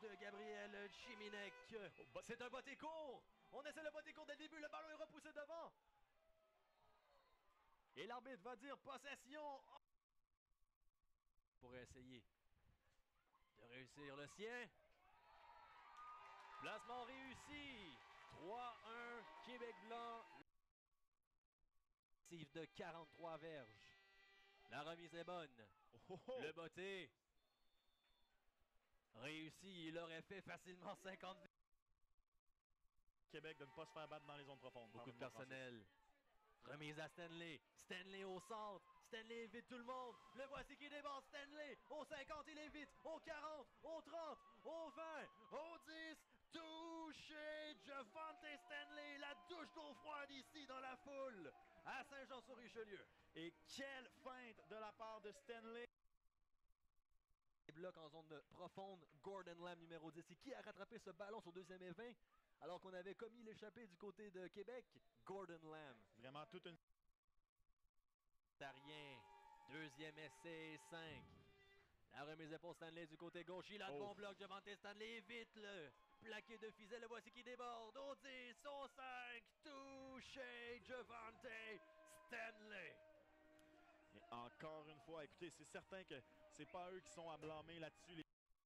de Gabriel Chiminek. C'est un botté court. On essaie le botté court dès le début. Le ballon est repoussé devant. Et l'arbitre va dire possession. Pour essayer de réussir le sien. Placement réussi. 3-1, Québec blanc. De 43 verges. La remise est bonne. Le botté réussi. Il aurait fait facilement 50 verges. Québec de ne pas se faire battre dans les zones profondes. Beaucoup de personnel. Remise à Stanley. Stanley au centre. Stanley évite tout le monde. Le voici qui déborde. Stanley au 50, il évite. Au 40, au 30, au 20, au 10. Touché. Javante Stanley. La douche d'eau froide ici dans la foule à Saint-Jean-sur-Richelieu. Et quelle feinte de la part de Stanley. Bloc en zone profonde. Gordon Lamb numéro 10. Et qui a rattrapé ce ballon sur deuxième et 20? Alors qu'on avait commis l'échappée du côté de Québec, Gordon Lamb. Vraiment toute une... Rien. Deuxième essai, 5. La remise est pour Stanley du côté gauche. Il a de bon bloc. Javante Stanley évite le plaqué de Fizel. Le voici qui déborde. Au 10, au 5. Touché, Javante Stanley. Et encore une fois, écoutez, c'est certain que c'est pas eux qui sont à blâmer là-dessus.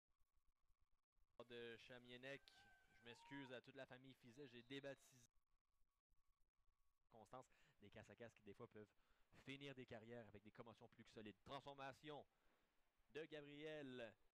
De Chamienec. Je m'excuse à toute la famille Fizel, j'ai débaptisé Constance, des casse à casse qui des fois peuvent finir des carrières avec des commotions plus que solides. Transformation de Gabriel